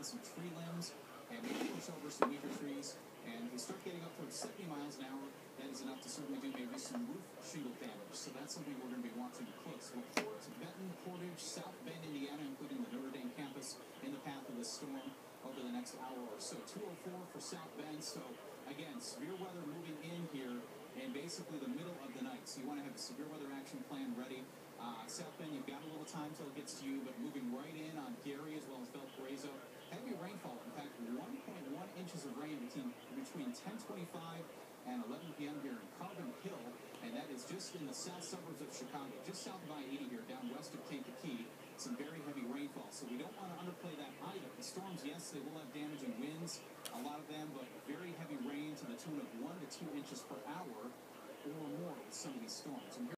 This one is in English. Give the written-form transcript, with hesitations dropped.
down some tree limbs and maybe push over some weaker trees. And if we start getting up towards 70 miles an hour, that is enough to certainly do maybe some roof shingle damage. So that's something we're going to be watching close. LaPorte, Benton, Portage, South Bend, Indiana, including the Notre Dame campus, in the path of this storm over the next hour or so. 204 for South Bend. So again, severe weather moving in here in basically the middle of the night. So you want to have a severe weather action plan ready. South Bend, you've got a little time till it gets to you, but moving right in on Gary as well as Valparaiso. Heavy rainfall, in fact, 1.1 inches of rain between 10:25 and 11 p.m. here in Carbon Hill, and that is just in the south suburbs of Chicago, just south of I-80 here, down west of Kankakee. Some very heavy rainfall, so we don't want to underplay that either. The storms, yes, they will have damaging winds, a lot of them, but very heavy rain to the tune of 1 to 2 inches per hour or more with some of these storms. And